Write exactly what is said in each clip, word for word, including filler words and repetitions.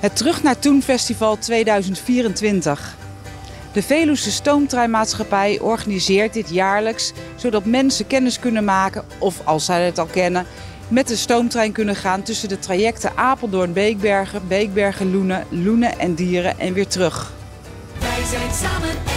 Het Terug naar Toen Festival tweeduizend vierentwintig. De Veluwse Stoomtreinmaatschappij organiseert dit jaarlijks, zodat mensen kennis kunnen maken, of als zij het al kennen, met de stoomtrein kunnen gaan tussen de trajecten Apeldoorn-Beekbergen, Beekbergen-Loenen, Loenen en Dieren en weer terug. Wij zijn samen één.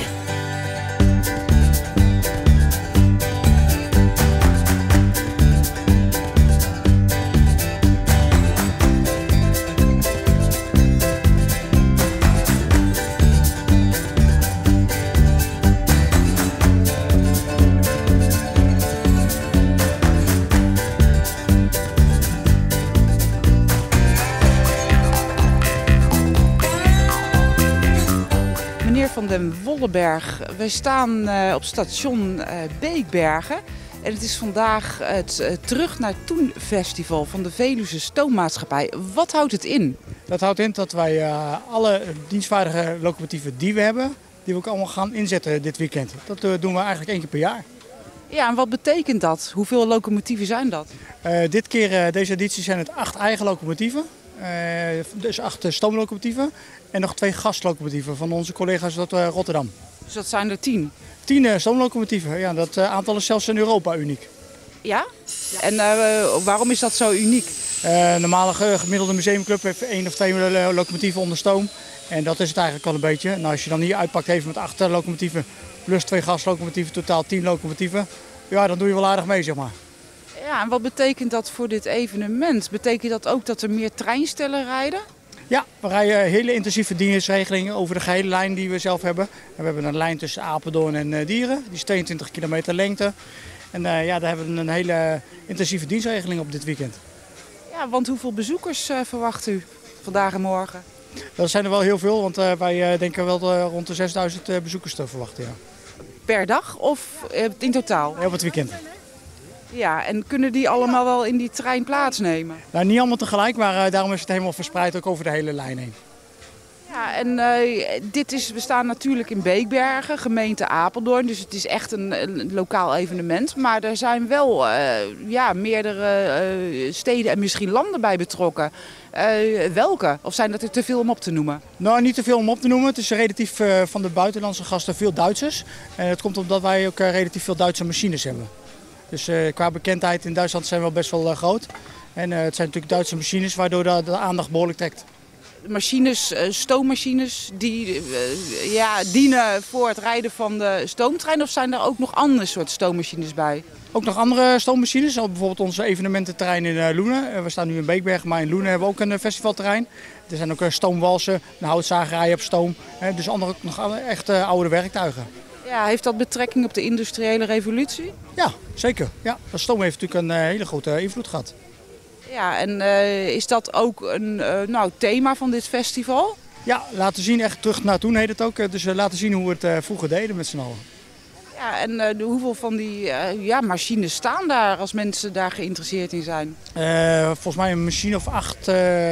Meneer Van den Wolleberg, wij staan uh, op station uh, Beekbergen en het is vandaag het uh, Terug naar Toen Festival van de Veluwse Stoommaatschappij. Wat houdt het in? Dat houdt in dat wij uh, alle dienstvaardige locomotieven die we hebben, die we ook allemaal gaan inzetten dit weekend. Dat uh, doen we eigenlijk één keer per jaar. Ja, en wat betekent dat? Hoeveel locomotieven zijn dat? Uh, dit keer, uh, deze editie, zijn het acht eigen locomotieven. Uh, dus acht uh, stoomlocomotieven en nog twee gaslocomotieven van onze collega's uit uh, Rotterdam. Dus dat zijn er tien? Tien uh, stoomlocomotieven, ja, dat uh, aantal is zelfs in Europa uniek. Ja? En uh, waarom is dat zo uniek? Uh, een normale gemiddelde museumclub heeft één of twee uh, locomotieven onder stoom. En dat is het eigenlijk al een beetje. Nou, als je dan hier uitpakt even met acht uh, locomotieven plus twee gaslocomotieven, totaal tien locomotieven. Ja, dan doe je wel aardig mee, zeg maar. Ja, en wat betekent dat voor dit evenement? Betekent dat ook dat er meer treinstellen rijden? Ja, we rijden hele intensieve dienstregelingen over de gehele lijn die we zelf hebben. En we hebben een lijn tussen Apeldoorn en uh, Dieren, die is tweeëntwintig kilometer lengte. En uh, ja, daar hebben we een hele intensieve dienstregeling op dit weekend. Ja, want hoeveel bezoekers uh, verwacht u vandaag en morgen? Dat zijn er wel heel veel, want uh, wij uh, denken wel uh, rond de zesduizend uh, bezoekers te verwachten. Ja. Per dag of uh, in totaal? Ja, op het weekend. Ja, en kunnen die allemaal wel in die trein plaatsnemen? Nou, niet allemaal tegelijk, maar uh, daarom is het helemaal verspreid ook over de hele lijn heen. Ja, en uh, dit is, we staan natuurlijk in Beekbergen, gemeente Apeldoorn, dus het is echt een, een lokaal evenement. Maar er zijn wel uh, ja, meerdere uh, steden en misschien landen bij betrokken. Uh, welke? Of zijn dat er te veel om op te noemen? Nou, niet te veel om op te noemen. Het is relatief uh, van de buitenlandse gasten veel Duitsers. En het komt omdat wij ook uh, relatief veel Duitse machines hebben. Dus uh, qua bekendheid in Duitsland zijn we wel best wel uh, groot. En uh, het zijn natuurlijk Duitse machines waardoor de, de aandacht behoorlijk trekt. Machines, uh, stoommachines die uh, ja, dienen voor het rijden van de stoomtrein, of zijn er ook nog andere soort stoommachines bij? Ook nog andere stoommachines, zoals bijvoorbeeld onze evenemententerrein in uh, Loenen. Uh, we staan nu in Beekbergen, maar in Loenen hebben we ook een uh, festivalterrein. Er zijn ook uh, stoomwalsen, een houtzagerij op stoom. Uh, dus andere, nog echt uh, oude werktuigen. Ja, heeft dat betrekking op de industriële revolutie? Ja, zeker. Ja, dat stoom heeft natuurlijk een uh, hele grote invloed gehad. Ja, en uh, is dat ook een uh, nou, thema van dit festival? Ja, laten zien, echt terug naar toen heet het ook. Dus uh, laten zien hoe we het uh, vroeger deden met z'n allen. Ja, en uh, de, hoeveel van die uh, ja, machines staan daar als mensen daar geïnteresseerd in zijn? Uh, volgens mij een machine of acht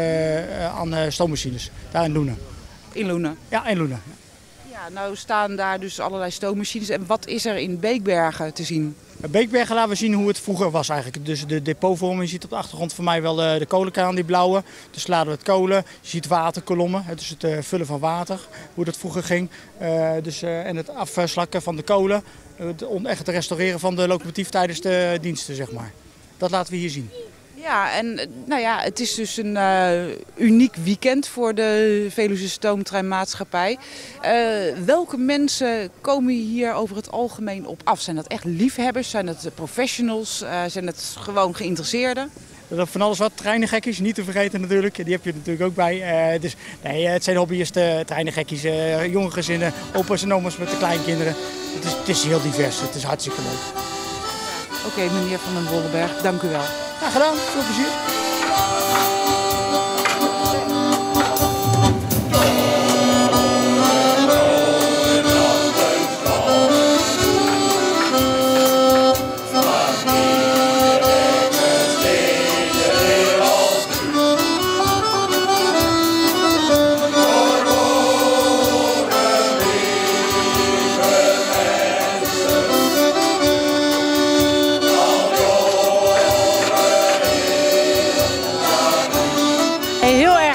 uh, aan uh, stoommachines, daar in Loenen. In Loenen? Ja, in Loenen. Ja, nou staan daar dus allerlei stoommachines. En wat is er in Beekbergen te zien? Beekbergen laten we zien hoe het vroeger was eigenlijk. Dus de depotvorming, je ziet op de achtergrond van mij wel de kolenkraan, die blauwe. Dus laden we het kolen. Je ziet waterkolommen, dus het uh, vullen van water, hoe dat vroeger ging. Uh, dus, uh, en het afslakken van de kolen. Uh, echt het restaureren van de locomotief tijdens de diensten, zeg maar. Dat laten we hier zien. Ja, en nou ja, het is dus een uh, uniek weekend voor de Veluwse Stoomtreinmaatschappij. Uh, welke mensen komen hier over het algemeen op af? Zijn dat echt liefhebbers? Zijn dat professionals? Uh, zijn het gewoon geïnteresseerden? Dat van alles wat, treinengekkies, niet te vergeten natuurlijk. Die heb je natuurlijk ook bij. Uh, dus nee, het zijn hobbyisten, treinengekkies, uh, jonge gezinnen, opa's en oma's met de kleinkinderen. Het is, het is heel divers, het is hartstikke leuk. Oké, okay, meneer Van den Wolleberg, dank u wel. Ja, gedaan. Veel plezier.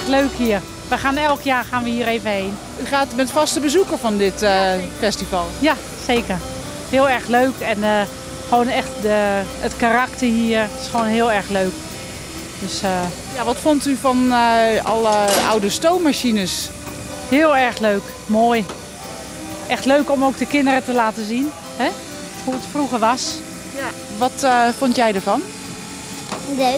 erg leuk hier. We gaan elk jaar gaan we hier even heen. U gaat met vaste bezoeker van dit uh, festival. Ja, zeker. Heel erg leuk en uh, gewoon echt de, het karakter hier is gewoon heel erg leuk. Dus, uh, ja, wat vond u van uh, alle oude stoommachines? Heel erg leuk, mooi. Echt leuk om ook de kinderen te laten zien, hè? Hoe het vroeger was. Ja. Wat uh, vond jij ervan? Leuk.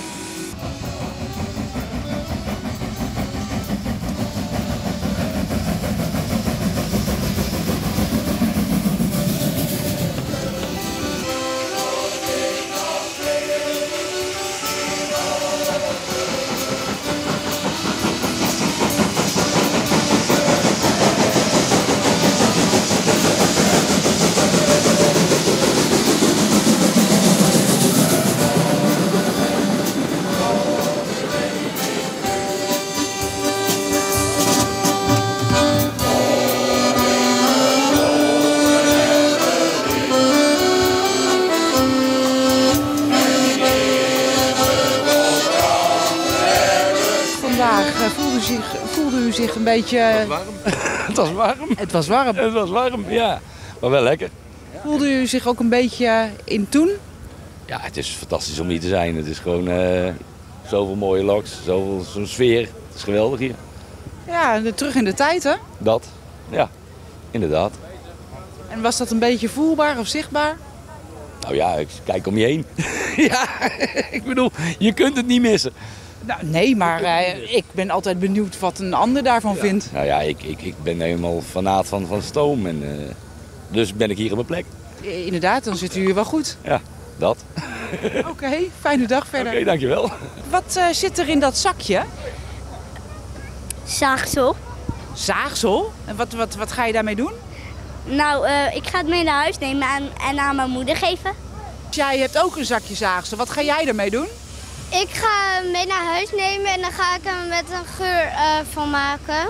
Voelde u, zich, voelde u zich een beetje... Het was warm. Het was warm. Het was warm, ja. Maar wel lekker. Voelde u zich ook een beetje in toen? Ja, het is fantastisch om hier te zijn. Het is gewoon uh, zoveel mooie loks, zoveel zo'n sfeer. Het is geweldig hier. Ja, terug in de tijd, hè? Dat, ja, inderdaad. En was dat een beetje voelbaar of zichtbaar? Nou ja, kijk om je heen. Ja, ik bedoel, je kunt het niet missen. Nou, nee, maar uh, ik ben altijd benieuwd wat een ander daarvan ja. vindt. Nou ja, ik, ik, ik ben helemaal fanaat van, van stoom. En, uh, dus ben ik hier op mijn plek. Uh, inderdaad, dan zit u hier wel goed. Ja, dat. Oké, okay, fijne dag verder. Oké, okay, dankjewel. Wat uh, zit er in dat zakje? Zaagsel. Zaagsel? En wat, wat, wat ga je daarmee doen? Nou, uh, ik ga het mee naar huis nemen en, en aan mijn moeder geven. Jij hebt ook een zakje zaagsel. Wat ga jij ermee doen? Ik ga hem mee naar huis nemen en dan ga ik hem met een geur uh, van maken.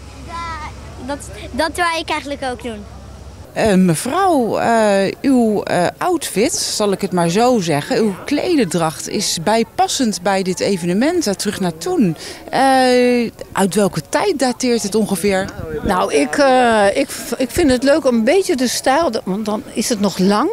Dat, dat wil ik eigenlijk ook doen. Uh, mevrouw, uh, uw uh, outfit, zal ik het maar zo zeggen, uw klededracht is bijpassend bij dit evenement, uh, terug naar toen. Uh, uit welke tijd dateert het ongeveer? Nou, ik, uh, ik, ik vind het leuk om een beetje de stijl, want dan is het nog lang.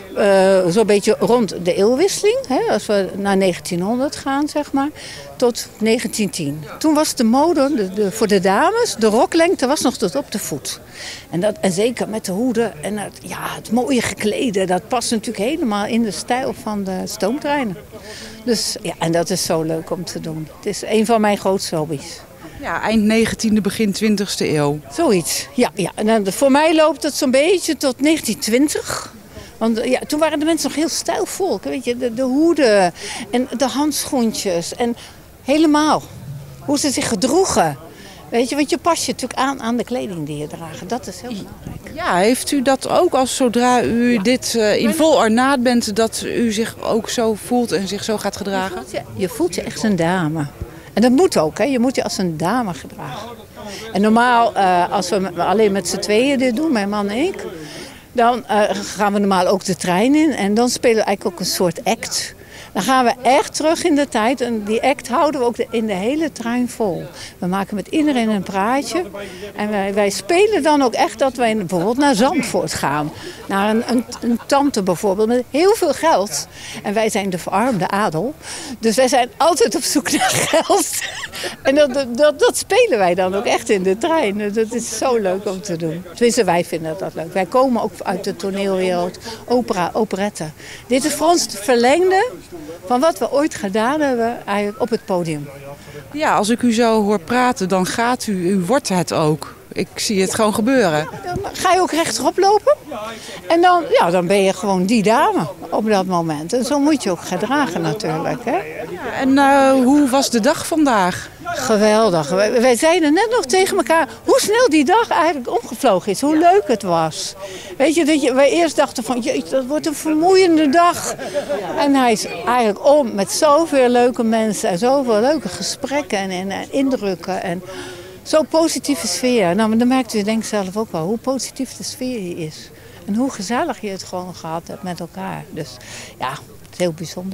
Uh, Zo'n beetje rond de eeuwwisseling, hè, als we naar negentienhonderd gaan, zeg maar, tot negentien tien. Toen was de mode de, de, voor de dames, de roklengte was nog tot op de voet. En, dat, en zeker met de hoeden en het, ja, het mooie geklede, dat past natuurlijk helemaal in de stijl van de stoomtreinen. Dus ja, en dat is zo leuk om te doen. Het is een van mijn grootste hobby's. Ja, eind negentiende, begin twintigste eeuw. Zoiets, ja. ja. En dan, voor mij loopt het zo'n beetje tot negentien twintig. Want ja, toen waren de mensen nog heel stijlvol. Weet je, de, de hoeden en de handschoentjes en helemaal hoe ze zich gedroegen. Weet je, want je past je natuurlijk aan aan de kleding die je draagt. Dat is heel belangrijk. Ja, heeft u dat ook als zodra u ja. dit uh, in vol ornaat bent, dat u zich ook zo voelt en zich zo gaat gedragen? Je voelt je, je, voelt je echt een dame. En dat moet ook, hè. Je moet je als een dame gedragen. En normaal, uh, als we alleen met z'n tweeën dit doen, mijn man en ik, dan uh, gaan we normaal ook de trein in en dan spelen we eigenlijk ook een soort act. Dan gaan we echt terug in de tijd en die act houden we ook de, in de hele trein vol. We maken met iedereen een praatje en wij, wij spelen dan ook echt dat wij bijvoorbeeld naar Zandvoort gaan. Naar een, een, een tante bijvoorbeeld met heel veel geld. En wij zijn de verarmde adel, dus wij zijn altijd op zoek naar geld. En dat, dat, dat spelen wij dan ook echt in de trein. Dat is zo leuk om te doen. Tenminste, wij vinden dat leuk. Wij komen ook uit de toneelwereld, opera, operette. Dit is voor ons het verlengde van wat we ooit gedaan hebben eigenlijk op het podium. Ja, als ik u zo hoor praten, dan gaat u, u wordt het ook. Ik zie het gewoon gebeuren. Ja, dan ga je ook rechterop lopen. En dan, ja, dan ben je gewoon die dame op dat moment. En zo moet je ook gedragen natuurlijk. Hè? Ja, en uh, hoe was de dag vandaag? Geweldig. Wij, wij zeiden net nog tegen elkaar hoe snel die dag eigenlijk omgevlogen is. Hoe leuk het was. Weet je, dat je, wij eerst dachten van, jeetje, dat wordt een vermoeiende dag. En hij is eigenlijk om met zoveel leuke mensen en zoveel leuke gesprekken en, en, en indrukken. En zo'n positieve sfeer. Nou, maar dan merkt u denk ik zelf ook wel hoe positief de sfeer hier is. En hoe gezellig je het gewoon gehad hebt met elkaar. Dus ja, het is heel bijzonder.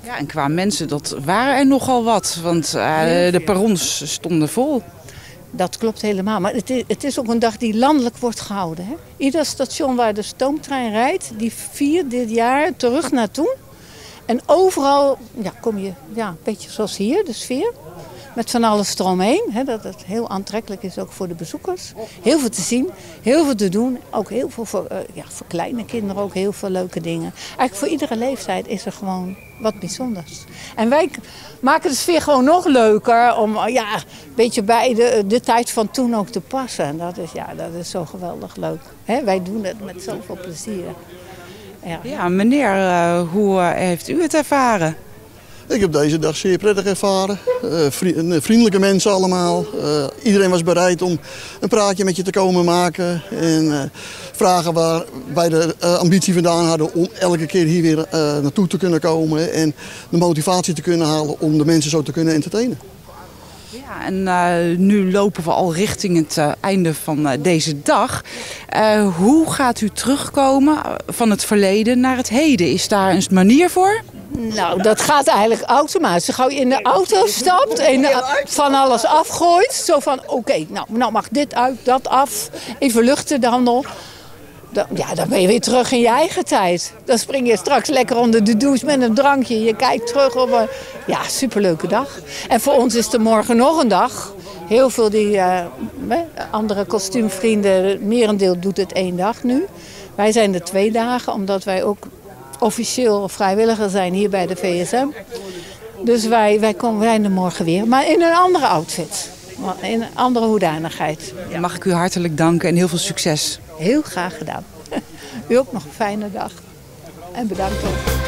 Ja, en qua mensen, dat waren er nogal wat. Want uh, de perrons stonden vol. Dat klopt helemaal. Maar het is, het is ook een dag die landelijk wordt gehouden. Hè? Ieder station waar de stoomtrein rijdt, die viert dit jaar terug naartoe. En overal ja, kom je ja, een beetje zoals hier, de sfeer. Met van alles eromheen. Hè, dat het heel aantrekkelijk is ook voor de bezoekers. Heel veel te zien, heel veel te doen. Ook heel veel voor, uh, ja, voor kleine kinderen ook heel veel leuke dingen. Eigenlijk voor iedere leeftijd is er gewoon wat bijzonders. En wij maken de sfeer gewoon nog leuker om uh, ja, een beetje bij de, de tijd van toen ook te passen. En dat is, ja, dat is zo geweldig leuk. Hè, wij doen het met zoveel plezier. Ja, ja meneer, uh, hoe uh, heeft u het ervaren? Ik heb deze dag zeer prettig ervaren. Uh, vriendelijke mensen allemaal. Uh, iedereen was bereid om een praatje met je te komen maken. En uh, vragen waar wij de uh, ambitie vandaan hadden om elke keer hier weer uh, naartoe te kunnen komen. En de motivatie te kunnen halen om de mensen zo te kunnen entertainen. Ja, en uh, nu lopen we al richting het uh, einde van uh, deze dag. Uh, hoe gaat u terugkomen van het verleden naar het heden? Is daar een manier voor? Nou, dat gaat eigenlijk automatisch. Gauw je in de auto stapt en van alles afgooit. Zo van, oké, okay, nou, nou mag dit uit, dat af. Even luchten dan nog. Dan, ja, dan ben je weer terug in je eigen tijd. Dan spring je straks lekker onder de douche met een drankje. Je kijkt terug op een ja, superleuke dag. En voor ons is er morgen nog een dag. Heel veel die uh, andere kostuumvrienden, het merendeel doet het één dag nu. Wij zijn er twee dagen, omdat wij ook officieel vrijwilliger zijn hier bij de V S M. Dus wij, wij komen wij er morgen weer, maar in een andere outfit. In een andere hoedanigheid. Ja. Mag ik u hartelijk danken en heel veel succes. Heel graag gedaan. U ook nog een fijne dag. En bedankt ook.